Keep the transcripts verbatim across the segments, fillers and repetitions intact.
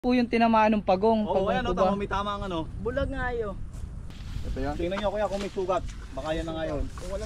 po yung tinamaan ng pagong. Oo, pagong ayan o, po ba? tama, may tama ang ano. Bulag nga yun. Ito yan. Tingnan nyo kuya kung may sugat. Baka yan na ngayon. Kung wala.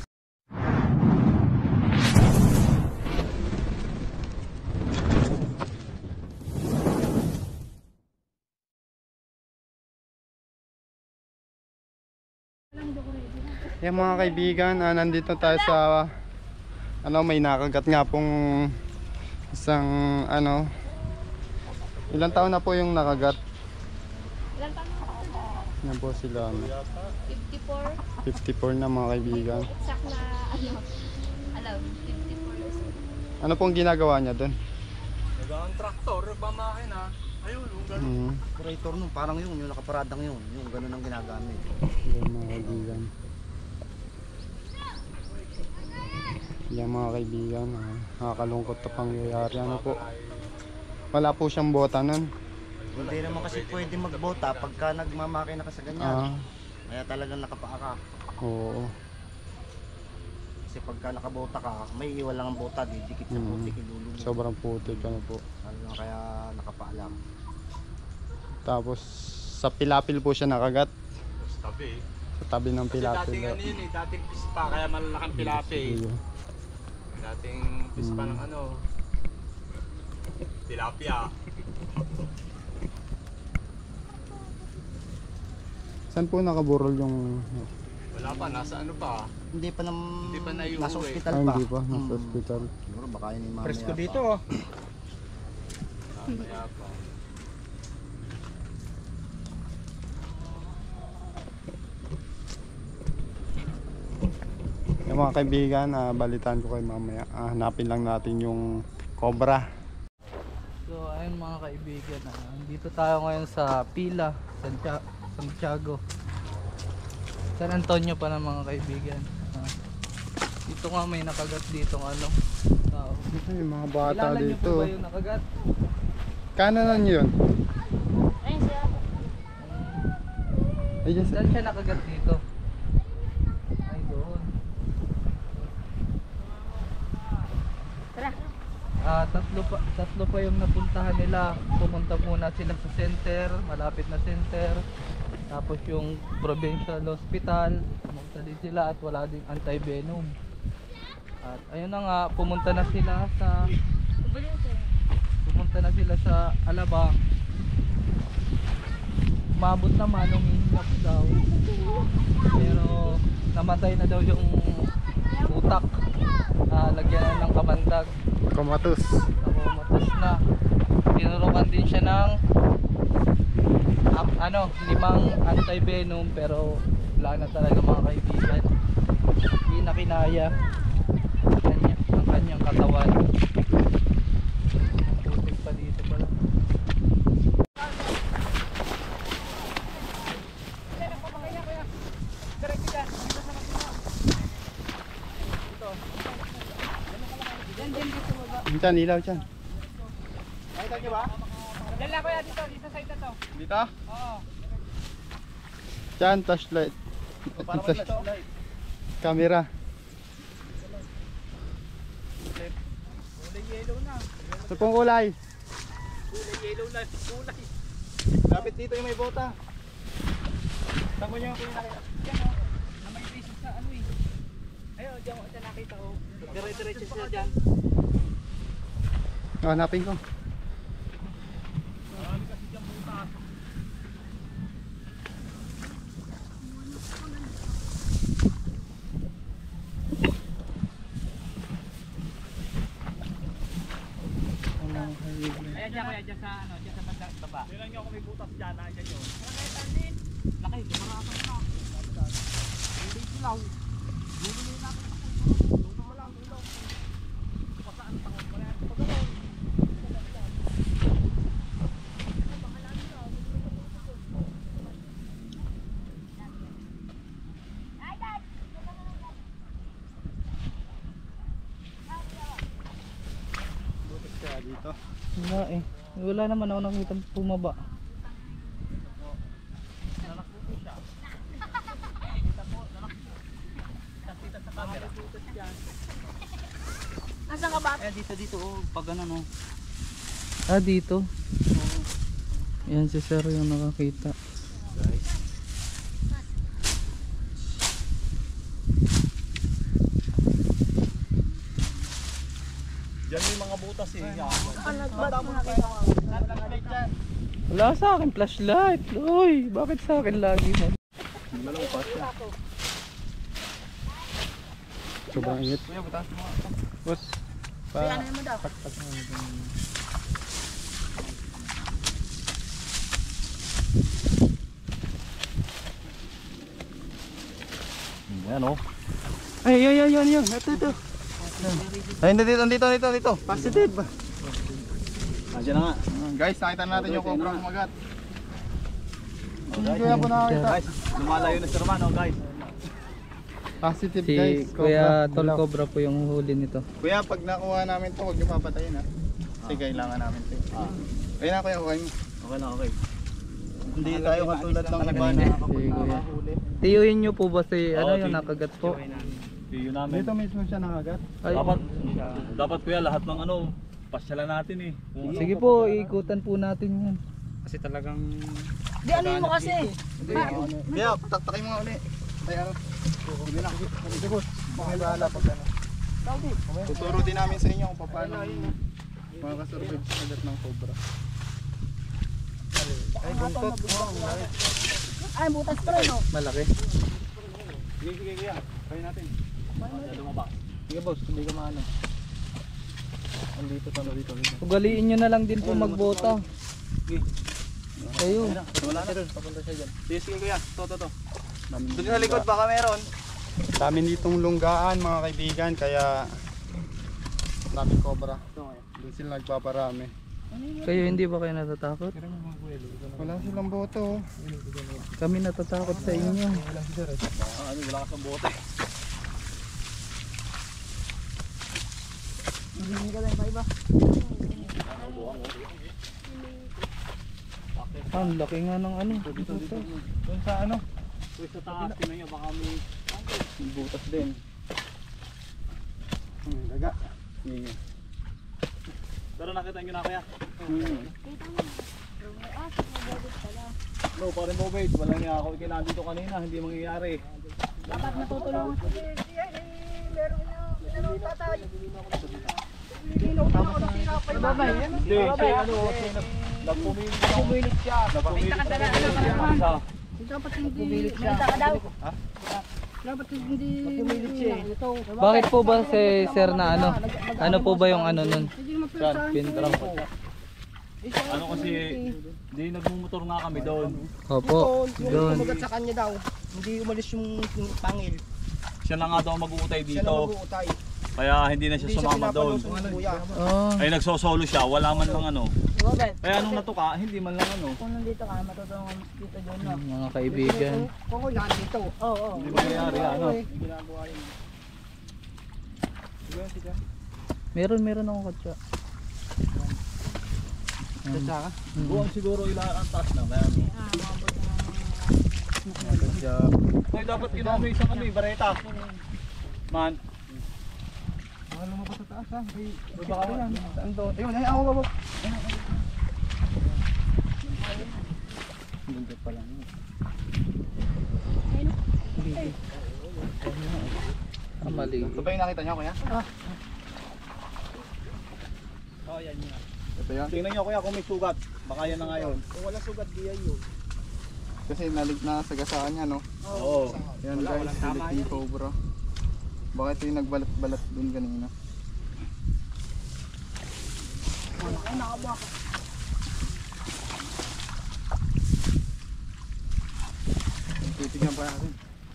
Yan mga kaibigan, ah, nandito tayo sa ano, may nakagat nga pong isang ano, ilang taon na po yung nakagat? Ilan taon na ako? Yan po sila ano, fifty-four. fifty-four na mga kaibigan. Exact na ano, alam, fifty-four years old. Ano pong ginagawa niya doon? Nagaan traktor, nagmamakina. Ayun, yung gano'n. Mm. Operator nun, parang yun, yung nakaparadang yun. Yung gano'n ang ginagamit. Yan mga kaibigan. Yan mga kaibigan, ah, nakakalungkot na pangyayari. Ano po? Wala po siyang bota nun. Hindi naman kasi pwede magbota pagka nagmamakina ka sa ganyan. Ah, Kaya talagang nakapaa ka. oo. Kasi pagka nakabota ka, may iwan lang ang bota, didikit sa Mm. putik, ilulubog. Sobrang putik ano po. Ano, kaya nakapaa lang. Tapos sa pilapil po siya nakagat. Sa tabi. Sa tabi ng Kasi pilapil. dating ano yun eh, dating pispa, kaya malalaking pilapi. Sige. Dating pispa Hmm. ng ano, tilapia. Saan po nakaburol yung... Wala pa, nasa ano pa. Hindi pa nam... Hindi pa naiuwi. Nasa ospital Ah, pa. hindi pa. Nasa Hmm. hospital. Siguro baka yun yung mamaya Presko pa. dito oh. Mamaya pa. Yung mga kaibigan, ah, balitaan ko kayo mamaya. Ah, hanapin lang natin yung cobra. So ayun mga kaibigan, ah, dito tayo ngayon sa Pila, Santia- Santiago, San Antonio pa ng mga kaibigan. Ah, dito nga may nakagat dito ng ano, tao. Ay, yung mga bata Kilala niyo dito. po ba yung nakagat? Kanan yun. Ayun siya. Ay, yes. Saan siya nakagat dito? Ay doon. Tara. Ah, tatlo pa, tatlo pa yung napuntahan nila. Pumunta muna sila sa center, malapit na center. Tapos yung provincial hospital, pumunta din sila at wala ding anti-venom. At ayun na nga, pumunta na sila sa pumunta na sila sa Alabang. Umabot naman, umihinap daw. Pero namatay na daw yung utak. Ah, lagyan na ng kamandag. Komatus. Nakumatos na. Tinurukan din siya ng ap- ano, limang anti-venom pero wala na talaga mga kaibigan. Hindi na kinaya ang kanya, ang kanyang katawan. Putik pa dito pala. Diyan, ilaw dyan. Nakita niyo ba? Dala ko yan dito, dito sa ito to. Dito? Oo. Dyan, flashlight. Para mag-flashlight. Camera. Kulay yellow na. Ito pong kulay. Kulay yellow na, kulay. Lapit dito yung may bota. Tango niyo kung nakita. Yan o, na may basic sa ano eh. Ayun, diyan ko siya nakita ko. Dire-diretso siya dyan. Oh, hanapin ko. Marami kasi dyan butas. Ayan dyan kuya, dyan sa ano, dyan sa bandang baba. Tingnan niyo kung may butas dyan, nandiyan yun. Laki, dumarakan na. Hindi silaw. Gulo na natin ako. Gulo mo lang, gulo. Pasaan pa ko. Wala yan. Pagalaw. Butas kaya dito. Wala eh. Wala naman ako nakita pumaba. Nasaan ka ba? Eh, dito, dito, oh. Pag ano, no. Ah, dito. Yan si sir yung nakakita. Guys. Diyan yung mga butas eh. Wala sa akin flashlight. Uy, bakit sa akin lagi mo? Sobrang init. Kuya, butas mo. Boss, pa, Yan oh. ay, ay, ay, ay, ay, ito, ito. Ay, dito, dito, dito, dito. Positive. Nandiyan na nga. Ah, guys, nakita natin yung cobra kumagat. Hindi guys. kaya po nakakita. Guys, lumalayo na si Roman oh guys. Positive Si guys, Kuya cobra. Tol Dilaw. Cobra po yung huli nito. Kuya, pag nakuha namin to, huwag niyo papatayin ha. Kasi kailangan namin to. Ah, Ayun na kuya, kuha mo. okay na, okay. Hindi tayo katulad ng iba na Si Kuya. Tiyuhin nyo po ba si ano Oo, yung tiyo. nakagat po? Video namin. Dito mismo siya nakagat. Ay, Dapat, dapat kuya lahat ng ano, pasyalan natin eh. Kung sige po, iikutan po natin yan. Kasi talagang... Di ano mo kasi? Kaya, taktakin mo nga ulit. Ay ano? Hindi na. Sige boss, makibahala pag ano. Tuturo din namin sa inyo kung paano makakasurvive sa kagat ng cobra. Ay, buntot. Ay, butas pa rin, no? Malaki. sige, sige kuya, try natin. Lumabas. Sige boss, hindi ka maano. Andito pa dito dito. Ugaliin nyo na lang din po magbota. Sige. Kayo. Wala na. Papunta siya dyan. Sige, sige kuya. To, to, to. Doon sa likod baka meron. Dami ditong lunggaan mga kaibigan, kaya daming cobra. Doon sila nagpaparami. Kayo hindi ba kayo natatakot? Wala silang boto. Kami natatakot sa inyo. Ah, ano, wala ka sa bote. Ah, ang laki nga ng ano. Doon sa ano? Uy, sa taas, tinan nyo, baka may... May butas din. Hmm, daga. Sige. Pero nakita nyo na kaya? Hmm. No, parin mo wait. Walang niya ako ikinandito kanina, hindi mangyayari. Dapat matutulungan. Hindi, si ano, si nagpumilit siya. Nagpumilit siya. Nagpumilit siya. Dapat hindi. Malita ka daw. Dapat hindi. Pumilit siya. Bakit po ba si sir na ano? Ano po ba yung ano nun? Hindi mapisahan. Pintrang po. Ano kasi, hindi nagmumotor nga kami doon. Opo. Doon. Kumagat sa kanya daw. Hindi umalis yung, yung pangil. Siya na nga daw mag-uutay Siya na dito. mag-uutay. Kaya hindi na Hindi siya siya sumama doon. pinapalusong ng kuya. Oh. Ay nagsosolo siya, wala man lang ano. Robert, Kaya nung natuka, hindi man lang ano. kung nandito ka, matutulungan mo dito doon, no? Mga kaibigan. Kung ko yan dito. Oo, oo. Hindi mangyayari ano. Ginagawa yun. Sige, sige. Meron, meron akong katsa. Tsaka? Mm. Buwan siguro ilaan ang taas na. Kaya ano. Ah, maabot na ng... Katsa. Ay dapat ginawa mo isang ano eh, bareta. Man. Mahal mo pa sa taas ha. Ay, Ay, baka yan. Saan doon? Ayun, ay, ako, ako. Bundok pa lang. Ah, mali. Ito ba yung nakita niyo kuya? Oh, yan yun. Ito yan. Tingnan nyo kuya kung may sugat. Baka yan na ngayon. Kung wala sugat, di yan yun. Kasi nalig na sagasaan niya no. Oo. Yan Wala, guys, walang tama Philippine yan. cobra. Baka ito yung nagbalat-balat dun kanina. Ay, nakabuha ka. Titignan pa natin.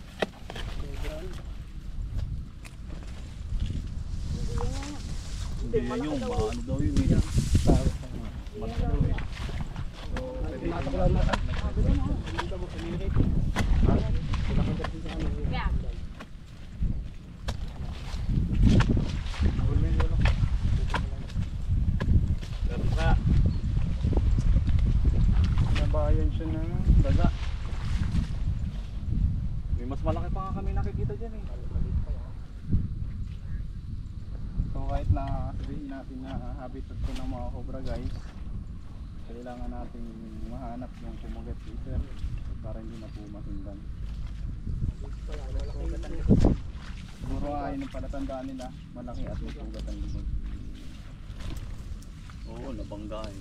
Hindi yan yung mga ano daw yun eh. Mas daw eh. Yeah. Pero kaya, Nabayan siya na daga. may mas malaki pa nga kami nakikita dyan eh. So kahit na sabihin natin na habitat ko ng mga cobra guys, kailangan natin mahal hanap yung kumagat sir para hindi na po masundan. Siguro ay nung palatandaan nila malaki at may sugat ang likod. Oo, nabanggaan.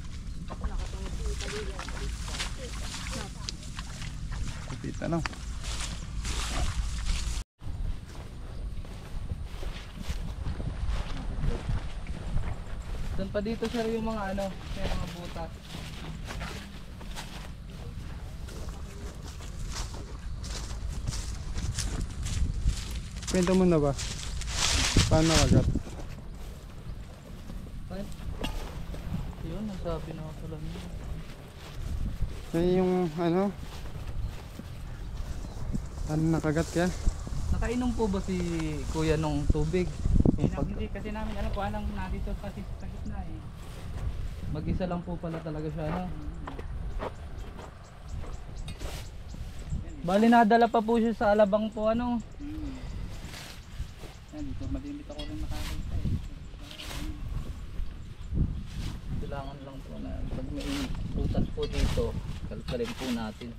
Kupit ano? Doon pa dito sir yung mga ano, yung mga butas. Kwento mo na ba? Paano agad? Ay. Yun, nasabi na ako pala niya. Yan yung ano? Ano nakagat kaya? Nakainom po ba si kuya nung tubig? Yung pag- Hindi kasi namin alam kung anong nandito kasi sa gitna eh. Mag-isa lang po pala talaga siya, no? Bali nadala pa po siya sa Alabang po, ano? Hmm. Yan, dito malimit ako rin nakakita eh. Kailangan lang po na pag may butas po dito, kalkalin po natin.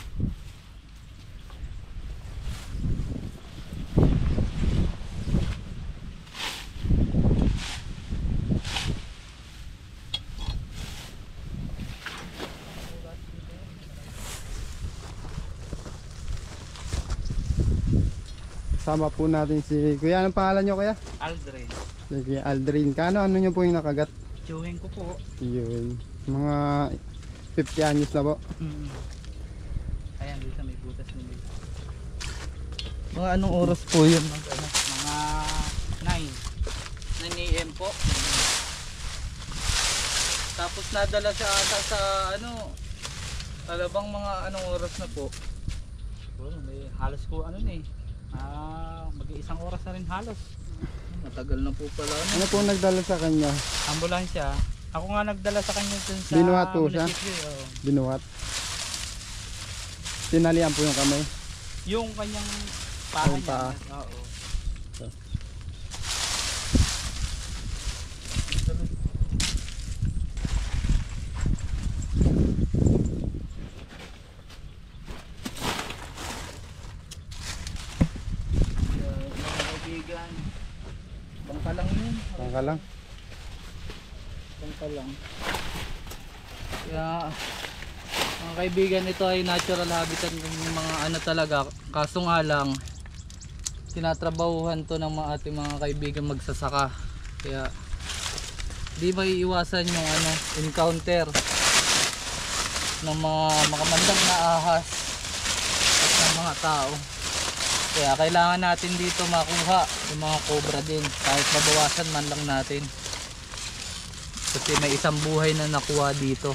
Sama po natin si Kuya. Anong pangalan nyo kuya? Aldrin. Sige, Aldrin. Kano ano nyo po yung nakagat? Chewing ko po. Yun. Mga fifty anyos na po. Hmm. Ayan, dito may butas nila. Mga anong oras po yun? Mag, ano? Mga nine. nine A M po. Tapos nadala siya ata sa ano, Alabang mga anong oras na po? Siguro may halos ko ano na eh. Ah, mag-iisang oras na rin halos. Matagal na po pala. Ano? Ano po nagdala sa kanya? Ambulansya. Ako nga nagdala sa kanya dun sa Binuhat po siya? munisipyo, oo. Binuhat. Tinalian po yung kamay. Yung kanyang paa Yung niya. paa. Oo. Mga kaibigan, bangka lang yun. Tangka lang. Bangka lang. Kaya mga kaibigan, ito ay natural habitat ng mga ano talaga. Kaso nga lang, tinatrabahuhan to ng mga ating mga kaibigan magsasaka. Kaya di maiiwasan yung ano, encounter ng mga makamandang na ahas at ng mga tao. Kaya kailangan natin dito makuha yung mga cobra din, kahit mabawasan man lang natin. Kasi may isang buhay na nakuha dito.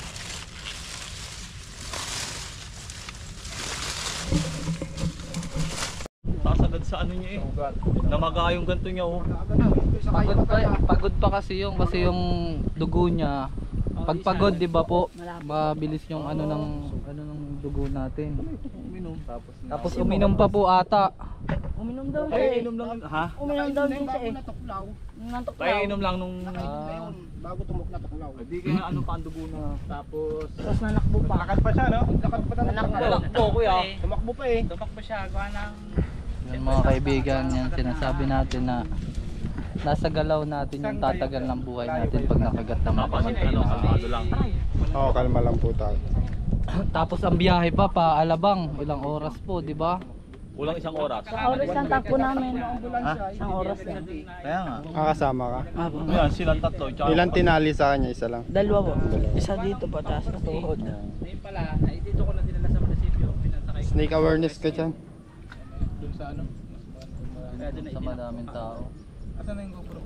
Taas agad sa ano niya eh. Namaga yung ganto niya oh. Pagod pa, pagod pa kasi yung kasi yung dugo niya. Pag pagod, 'di ba po? Mabilis yung ano ng ano ng dugo natin. Uminom. Tapos Tapos uminom pa po ata. Uminom daw siya Ay, eh. inom lang. Ha? Uminom daw din siya eh. natuklaw. Nantok Kaya daw. inom lang nung Ah, Bago tumok natuklaw. Hindi kaya ano pa ang dugo na. Tapos Tapos nanakbo pa. Lakad pa siya, no? Lakad pa na Nanakbo. Tumakbo kuya. Tumakbo pa eh. Tumakbo siya. Gawa ng... yan mga kaibigan, yan sinasabi natin na nasa galaw natin yung tatagal ng buhay natin pag nakagat ng mga Tapos ano, ano lang. Oo, kalma lang po tayo. Tapos ang biyahe pa pa Alabang, ilang oras po, 'di ba? Kulang isang oras. Sa oras lang takbo namin. Isang oras lang. Kaya nga. Ah, kasama ka? Ayan, silang tatlo. Tsaka Ilan tinali sa kanya? Isa lang. Dalawa po. Isa dito pa, taas sa tuhod. Ayun pala, ay dito ko na dinala sa munisipyo. Pinasakay ko. Snake awareness ka dyan. Doon sa ano? Kaya doon na Sa madaming tao. Asan na yung GoPro?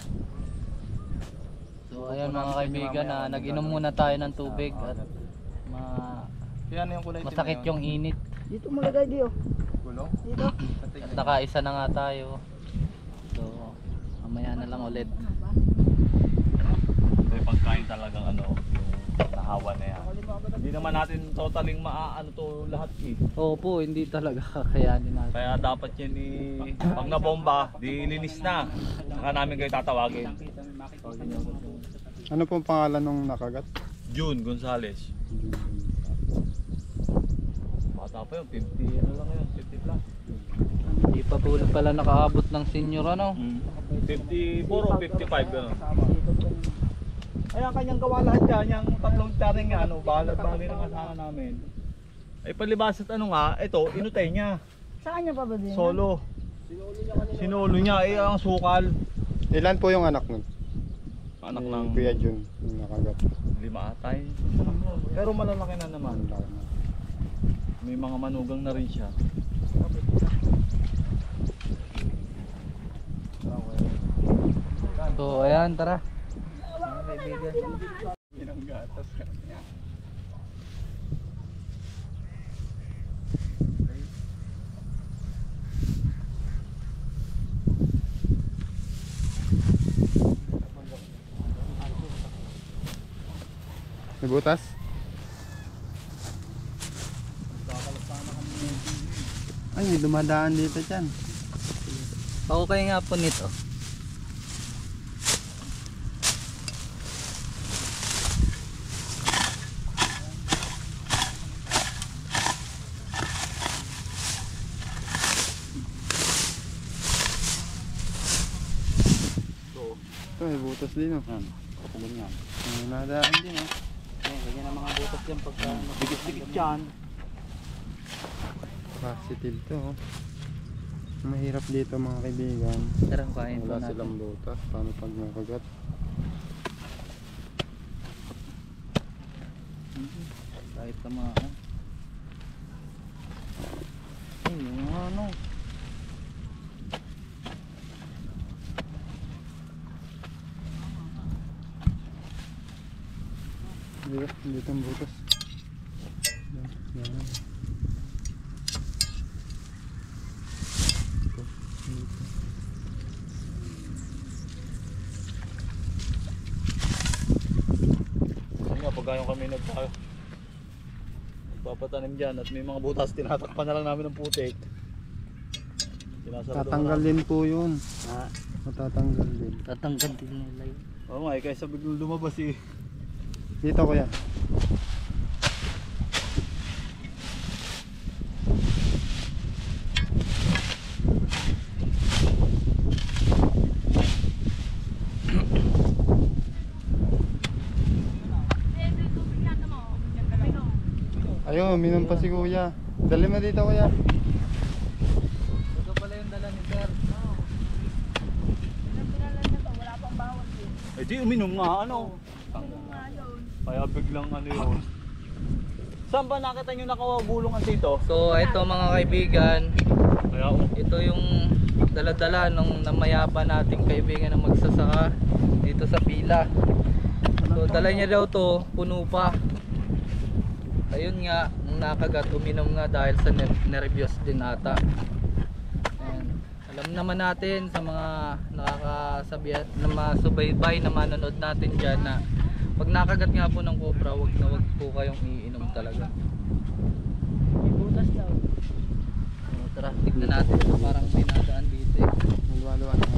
So ayan mga kaibigan, na nag-inom muna tayo ng tubig at ma Kaya ano yung kulay masakit yung init. Dito malagay diyo. Gulong? Dito. At nakaisa na nga tayo. So mamaya na lang ulit. May pagkain talagang ano, yung nahawa na yan. Hindi naman natin totaling maaano to lahat eh. Opo, hindi talaga kakayanin natin. Kaya dapat yan eh, pag nabomba, di linis na. Saka namin kayo tatawagin. Ano pong pangalan nung nakagat? June Gonzales. Bata pa yun, fifty ano lang yun, fifty plus. Hindi pa po pala nakaabot ng senior ano. Mm. fifty-four o fifty-five gano'n. Ay ang kanyang gawa lahat yan, yung tatlong taring nga ano, balag bagay ng kasama namin. Ay palibas at ano nga, ito, inutay niya. Sa kanya pa ba din? Solo. Sinolo niya, eh ang sukal. Ilan po yung anak nun? Anak Ni ng Kuya Jun, yung nakagat. lima atay. Pero malalaki na naman. Ang laki na. May mga manugang na rin siya. So ayan, tara. Mga kaibigan. Pinanggatas ka. May butas? Ay, may dumadaan dito dyan. Okay nga po nito. Ito, may butas din oh. Yan, kapugon yan. May nadaan din oh. Ayan, ganyan ang mga butas yan pagka Dikit-dikit yan. Positive to oh. Mahirap dito mga kaibigan. Tara, kain po Wala natin. silang butas. Paano pag nakagat? Kahit tamaan. Ay, yung ano. Dito, dito ang butas. Yan, yan. Ito, dito. Kasi nga, pag yung kami nagpa nagpapatanim dyan at may mga butas, tinatakpan na lang namin ng putik. Sinasarado Tatanggal na- din po yun. Ah, Matatanggal din. tatanggal din nila yun. Oo nga, eh, kaysa biglang lumabas eh. Dito kuya. Ayun, minum pa si kuya. Dali mo dito kuya. Ito pala yung dala ni Sir. Eh di uminom nga, ano? Kaya biglang ano yun. Saan ba nakita nyo nakawagulungan dito? So ito mga kaibigan, Kaya oh, ito yung dala-dala ng namayapa nating kaibigan na magsasaka dito sa pila. So dala niya daw to, puno pa. Ayun nga, nung nakagat, uminom nga dahil sa ner nervyos din ata. Ayan. Alam naman natin sa mga nakakasabi na masubaybay na manonood natin dyan na pag nakagat nga po ng cobra, wag na wag po kayong iinom talaga. May butas daw. So, tara, tignan natin. Parang may nadaan dito eh. Maluwa-luwa na.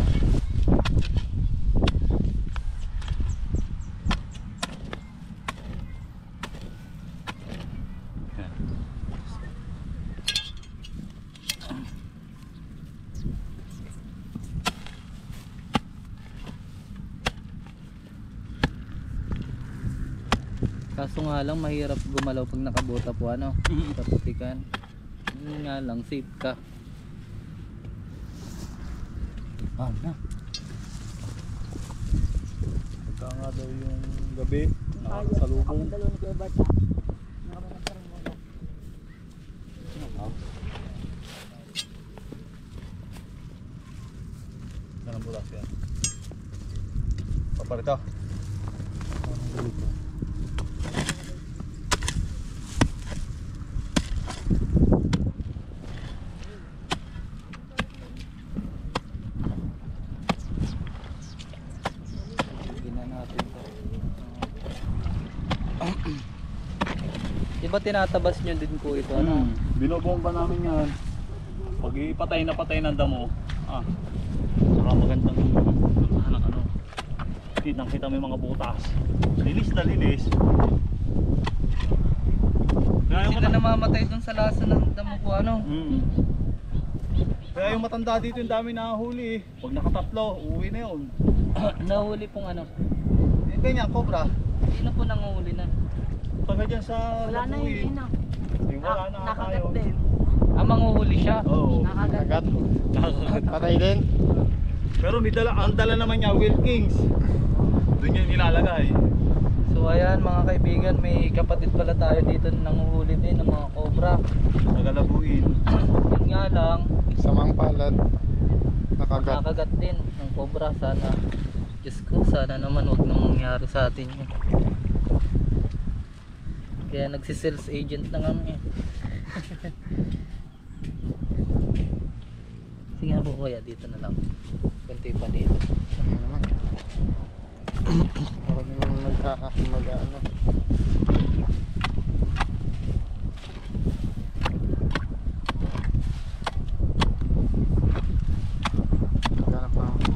Kaso nga lang mahirap gumalaw pag nakabuta po ano, sa putikan. Yun nga lang, safe ka. Ah, na. pagka nga daw yung gabi, nakakasalubong. Ang dalawa ni Kuya Bata. Nakapagparang mo. Saan ang bulas yan? Paparito. Tignan natin to. Di ba tinatabas nyo din po ito? Ano? Hmm. Binobomba namin yan. Pag ipatay na patay ng damo, ah, saka magandang puntahan ng ano. Kitang kita may mga butas. Linis na linis. namamatay dun sa lasa ng damo po ano. Mm. Kaya yung matanda dito yung dami nakahuli eh. Pag nakatatlo, uuwi na yun. Nahuli pong ano. Eh, ganyan, cobra. Sino po nanguhuli na? Taga dyan sa Wala na Labuin. yun, ina. Eh, wala na Nakagat tayo. din. Ah, manguhuli siya. Oo. Nakagat. Kagat. Nakakagat. Patay din. Pero may dala, ang dala naman niya, Wilkins. Doon niya nilalagay. So ayan mga kaibigan, may kapatid pala tayo dito na nanguhuli din ng mga cobra. Taga Labuin. Yun nga lang, Samang palad. Nakagat. nakagat din ng cobra. Sana, Diyos ko, sana naman wag na mangyari sa atin yun. Kaya nagsi-sales agent na kami. Sige nga po kuya, dito na lang. Kunti pa dito. Ano naman? Parang yung nagkakakamag-ano. Maghanap na ako.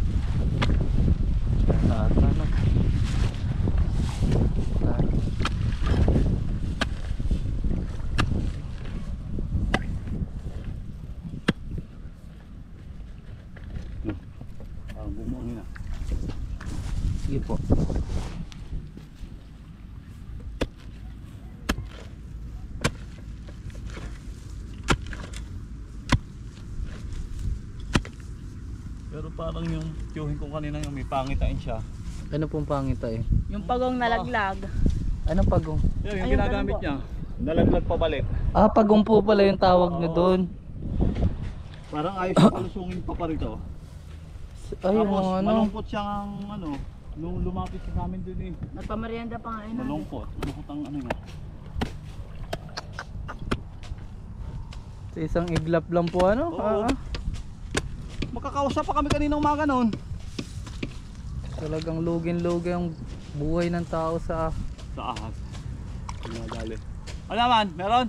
At ano? Ah, bumuangin na. Sige po. Pero parang yung tiyuhin ko kanina yung may pangitain siya. Ano pong pangita eh? Yung pagong nalaglag. Anong pagong? Yan, yung Ayun, ginagamit ganun po. niya. Nalaglag pa balik. Ah, pagong po pala yung tawag nyo Oo. doon. Parang ayos yung palusungin pa pa rito. Ay, yung Tapos mga ano. malungkot siyang ano, nung lumapit siya sa amin dun eh. Nagpamerienda pa nga yun. Malungkot. Malungkot ang ano niya. Sa isang iglap lang po ano? Oo. Ah, Magkakausap pa kami kaninang umaga noon. talagang lugin-lugi ang buhay ng tao sa... Sa ahas. Pinadali. Ano naman? Meron?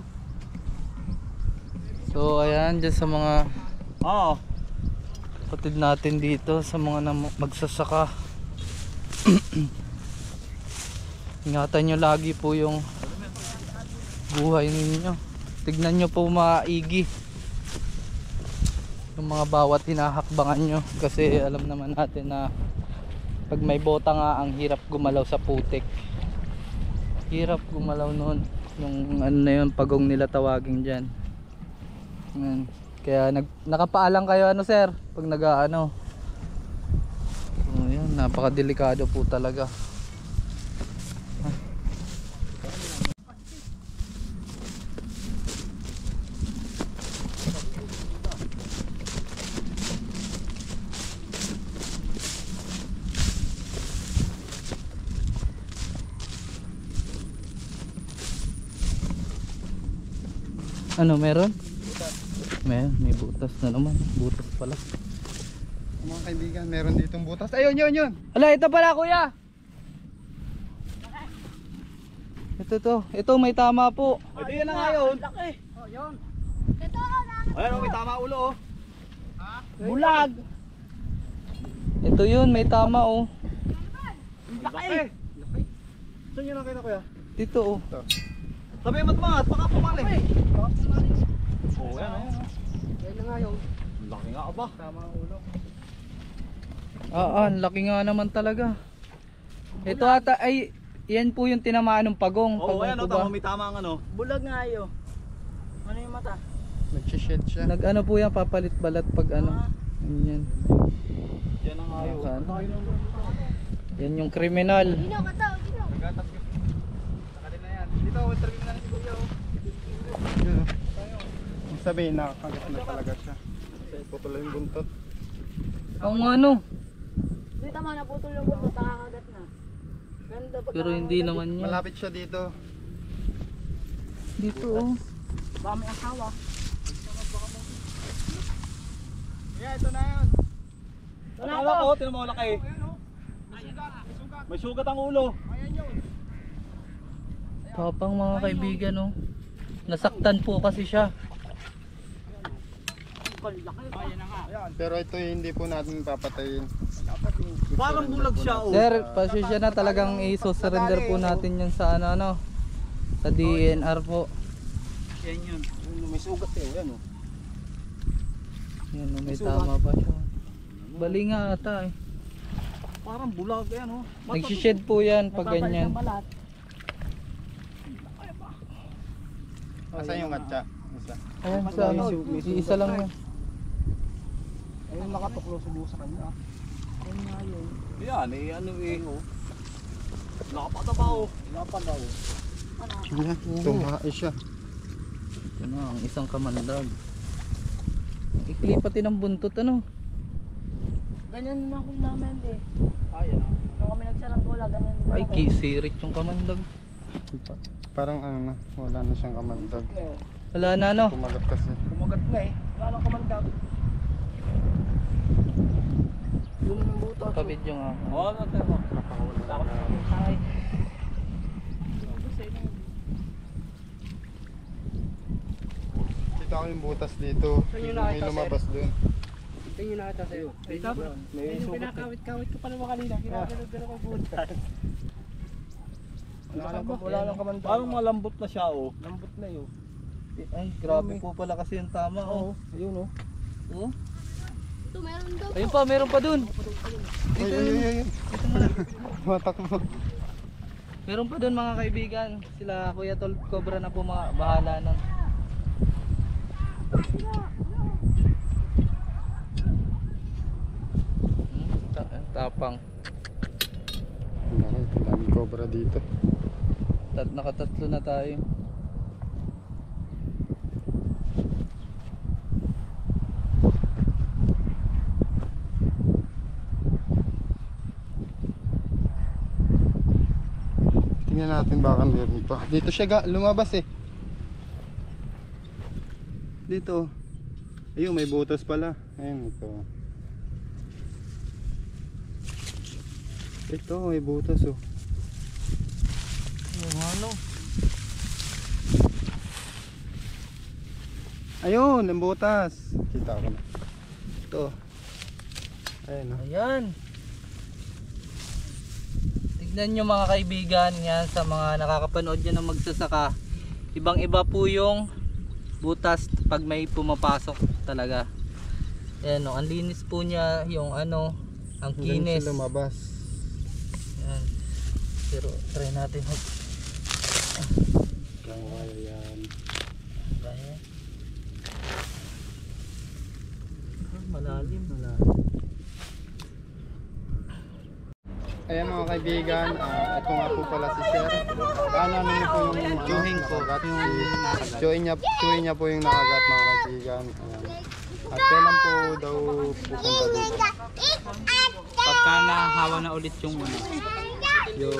So ayan, dyan sa mga Oo. kapatid natin dito, sa mga nam- magsasaka. Ingatan nyo lagi po yung buhay ninyo. Tignan nyo po maigi yung mga bawat hinahakbangan nyo, kasi alam naman natin na pag may bota nga, ang hirap gumalaw sa putik. Hirap gumalaw nun. Yung ano na yun, pagong nila tawagin dyan. Yan. Kaya nag, nakapaalang kayo ano sir, pag nag-ano. So yan, napakadelikado po talaga. Ano meron? May, may butas na naman. Butas pala. Mga kaibigan, meron ditong butas. Ayun, yun, yun. Ala, ito pala kuya. Ito to. Ito may tama po. Ay, di yan na nga yun. Laki. Ayan o, may tama ulo oh. Bulag. Ito yun, may tama oh. Laki. Saan yun ang kaya kuya? Dito oh. Sabi mat mga, baka pumali. Oo, yan o. Yan na nga yun. Laki nga ba? Tama ang ulo. Ah, ah, ang laki nga naman talaga. Ito ata ay yan po yung tinamaan ng pagong. Oo, Pagong ayan o, po ba? tama, may tama ang ano. Bulag nga yun. Ano yung mata? Nagsished siya. Nag ano po yan, papalit balat pag ano. Yan. Yan ang ayaw. Ano? Yan yung kriminal. Dito, interview na si Kuya oh. Yun, oh. Ang sabihin, nakakagat na talaga siya. Kasi putol yung buntot. Ang ano. Hindi tama na putol yung buntot, nakakagat na. Ganda pag Pero hindi naman yan. Malapit siya dito. Dito oh. Baka may asawa. Yeah, ito na yun. Wala Akala po. ko, tinan mo laki. May sugat ang ulo. Tapang mga kaibigan oh. Nasaktan po kasi siya. Pero ito hindi po natin papatayin. Parang bulag siya oh. Sir, pasensya na, talagang i-surrender po natin yun sa ano ano. Sa D N R po. Yan yun. May sugat eh, yan oh. Yan, oh, may tama pa siya. Bali nga ata eh. Parang bulag yan oh. Nagsished po yan pag ganyan. Nasaan yung katsa? Isa. Ayan sa ano, isa lang yan. Ayun nakatuklo sa busa kanya. Yan eh, ano eh. Nakapatabaw. Napadaw. Ayan, tumahay siya. Ito na, ang isang kamandag. Ikli pati ng buntot ano. Ganyan na kung namin eh. Ayan ah. Nung kami nagsarang bola, ganyan din. Ay, kisirit yung kamandag. Parang ano na, wala na siyang kamandag. Wala na no. Kumagat kasi. Kumagat na eh. Wala nang kamandag. Yun yung buto. Kabidyo nga. Oo, natin mo. Ay, Kita ko yung butas dito. Saan yung May nakita, lumabas dun. Tingin na kita sa'yo. Dito? May Yung sugat eh. pinakawit-kawit ko pa naman kanina. Ginagano-gano ko butas. Wala nang wala nang kamandag. Parang malambot na siya oh. Lambot na yun. Ay, grabe po pala kasi yung tama oh. Ayun oh. Oh. ito meron daw. Ayun pa, meron pa dun. Ay, ay, ay, ay. Matak mo. Meron pa dun mga kaibigan. Sila Kuya Tol Cobra na po mga bahala nun. Hmm, ta- tapang. Laki, daming cobra dito. Tat nakatatlo na tayo. Tingnan natin baka meron pa. Dito siya ga, lumabas eh. Dito. Ayun, may butas pala. Ayun, ito. Ito, may butas oh. Yung ano? Ayun, ang butas. Kita ko na. Ito. Ayun oh. Ayan. Tignan nyo mga kaibigan yan sa mga nakakapanood nyo ng magsasaka. Ibang iba po yung butas pag may pumapasok talaga. Ayan o, ang linis po niya yung ano, ang Ang galing kinis. siya lumabas. Ayan. Pero try natin. Kaya yan. Kaya. Malalim. Malalim. Ayan mga kaibigan, ah, ito nga po pala si Sir. Ano ano niyo po yung Chewing po. nakagat? Yung chewing niya, chewing niya po yung nakagat mga kaibigan. Ayan. At kailan po daw pupunta dito? Pagka nahawa na ulit yung ano, yung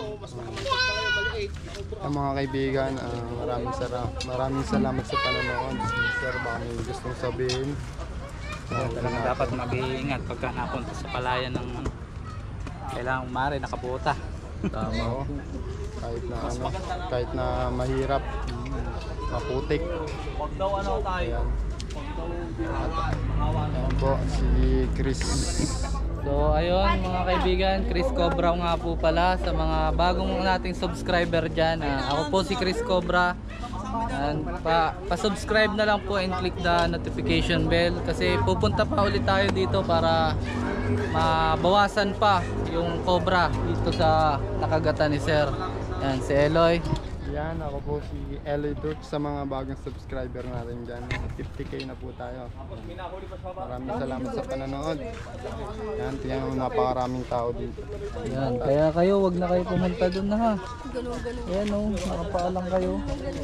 Ang mga kaibigan, ah, maraming salamat, maraming salamat sa panonood. Sir, baka may gustong sabihin. Ah, talagang dapat mag-iingat pagka napunta sa palayan ng ano, kailangan umari nakabuta. Tama. Oo. Kahit na ano, kahit na mahirap, maputik. Huwag daw ano tayo. Ayan. Huwag daw mahawa na. Ayan po, si Chris. So ayun mga kaibigan, Chris Cobra nga po pala sa mga bagong nating subscriber dyan. Ah, ako po si Chris Cobra. And pa, pa-subscribe na lang po and click the notification bell kasi pupunta pa ulit tayo dito para mabawasan pa yung cobra dito sa nakagatan ni Sir. Yan si Eloy. Yan, ako po si Eloy Turk sa mga bagong subscriber natin dyan. fifty K na po tayo. Maraming salamat sa panonood. Yan, tingnan mo, napakaraming tao dito. Yan, kaya kayo wag na kayo pumunta doon na ha. Ganun, ganun. Ayan oh, nakapaalang kayo.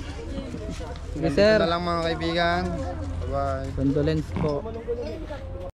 Sige Ganito Sir, na lang mga kaibigan. Bye-bye. condolence po.